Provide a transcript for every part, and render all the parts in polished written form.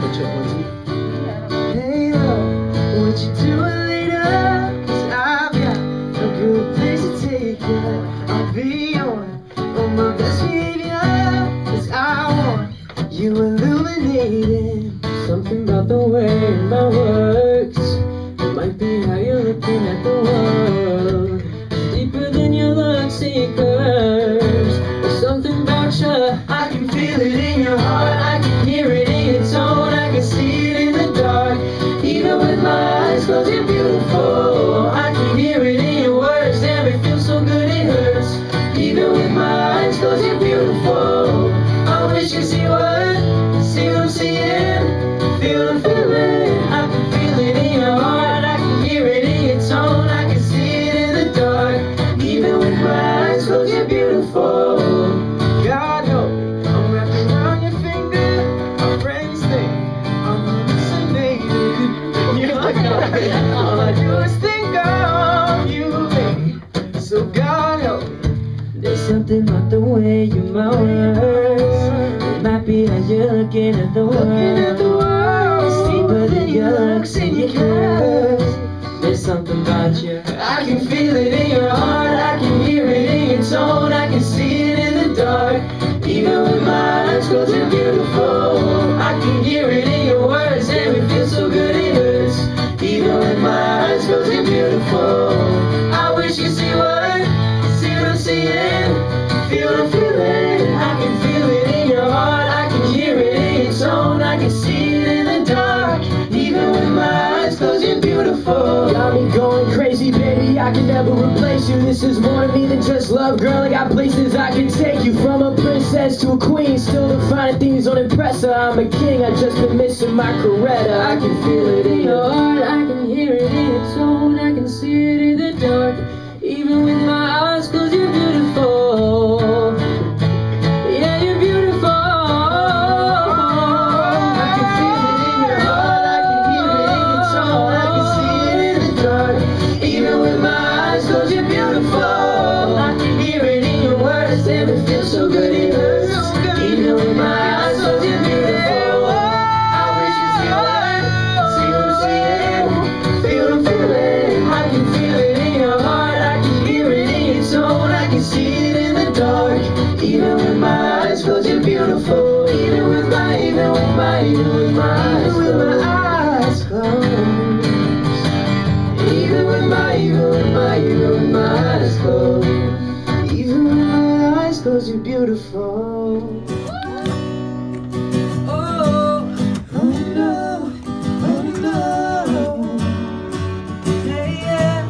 Catch up on you. Hey love, what you doing later? 'Cause I've got a good place to take you. I'll be on my best behavior, 'cause I want you illuminated. Something about the way my works, it might be how you're looking at the world. Deeper than your looks and curves. There's something about you, I can feel it in your heart, I can hear it in your tone, I can see it in the dark. Even with my eyes closed, you're beautiful. I can hear it in your words, damn it feels so good it hurts. Even with my eyes closed, you're beautiful. I wish you see what I'm seeing, feel the feeling. I can feel it in your heart, I can hear it in your tone, I can see it in the dark. Even with my eyes closed, you're beautiful. God help me, I'm wrapped around your finger. My friends think I'm hallucinated. You're like all I do is think of you, baby. So God help me. There's something about the way you mouth words. It might be how you're looking at the world. It's deeper than your looks and your curves. There's something about you, I can feel it in your heart, I can hear it in your tone, I can see it in the dark. Even with my eyes closed, you're beautiful. I can hear it in your words, and it feels so good it hurts. Even with my eyes closed, you're beautiful. I wish you see what I'm seeing, feel the feeling. I can feel it in your heart, I can hear it in your tone, I can see it in the dark. Even with my eyes closed, you're beautiful. Got me going crazy, baby, I can never replace you. This is more to me than just love, girl. I got places I can take you. From a princess to a queen, still defining things don't impress her. I'm a king, I just been missing my Coretta. I can feel it in your heart, I can hear it in your tone, I can see it in the dark. Even with my eyes closed, you're beautiful. Yeah, you're beautiful. I can feel it in your heart, I can hear it in your tone, I can see it in the dark. Even with my eyes closed, you're beautiful. I can hear it in your words, and it feels so good it hurts. Even with my eyes closed, you're beautiful. I wish you see what I'm seeing, feel the feeling. I can feel it in your heart, I can hear it in your tone, I can see it in the dark. Even with my eyes closed, you're beautiful. Even with my eyes closed. Even with my eyes closed. Even with my eyes closed, you're beautiful. Oh, oh no, oh no. Hey, yeah.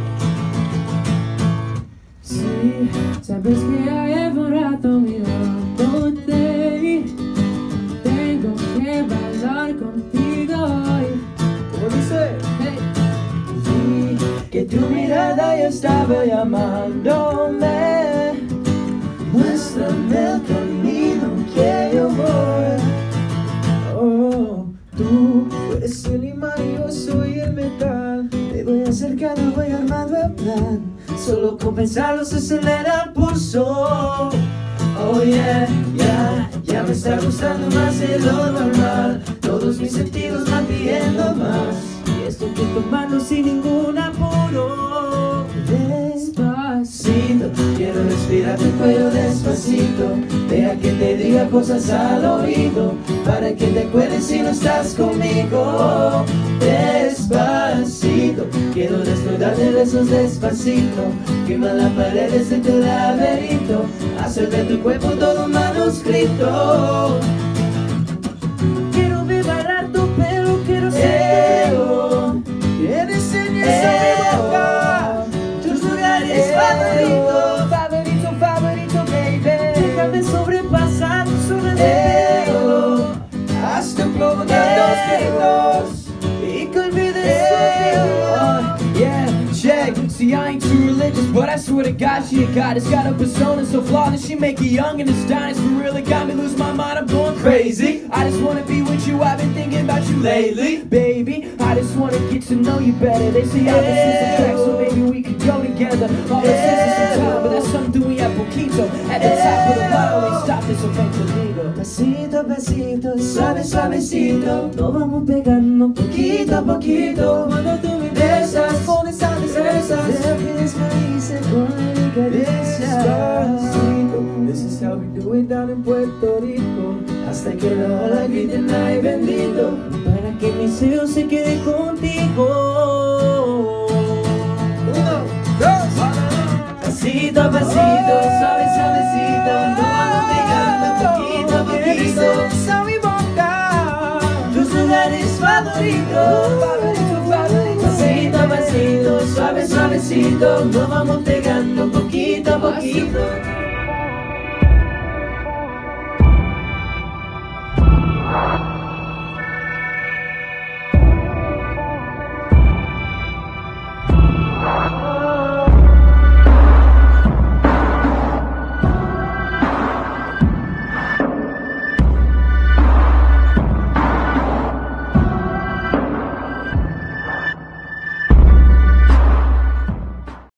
Sí, sabes que ya llevo un rato mirándote. Tengo que bailar contigo hoy. ¿Cómo dice? Hey. Vi que tu mirada ya estaba llamándome. Muéstrame el camino que yo voy. Oh, tú eres el imán y yo soy el metal. Me voy acercando, voy armando el plan. Solo con pensarlo se acelera el pulso. Oh yeah, ya me está gustando más de lo normal. Todos mis sentidos van pidiendo más. Y esto hay que tomarlo sin ningún apuro. Despacito, quiero respirar tu cuello despacito. Deja que te diga cosas al oído, para que te acuerdes si no estás conmigo. Despacito, quiero desnudarte de besos despacito. Quema las paredes de tu laberinto, hacer de tu cuerpo todo un manuscrito. Quiero ver bailar tu pelo, quiero ser tu que me enseñes a mi boca tus lugares favoritos, favorito, favorito, baby. Déjame sobrepasar tus zonas de pelo, hazte provocar dos gritos y que olvides tu yeah, check. See, I ain't too religious, but I swear to God, she a goddess. Got a persona so flawless, she make it young and astonished. For real, it got me lose my mind, I'm going crazy. I just wanna be with you, I've been thinking about you lately. Baby, I just wanna get to know you better. They say opposites attract, so maybe we could go together. All this is some time, but that's something we have poquito. At the top of the bottle, they stop this eventually. Pasito a pasito, suave, suavecito, nos vamos pegando poquito a poquito. Cuando tú me besas con esa destreza, te pides felices con delicadeza. Despacito, this is how we do it down in Puerto Rico. Hasta que la ola griten ay bendito, para que mi sello se quede contigo. Uno, dos, pasito a pasito, suave, suavecito, nos vamos pegando poquito a poquito. Besa mi boca, tus lugares favoritos, pasito a pasito, suave, suavecito, nos vamos pegando poquito a poquito.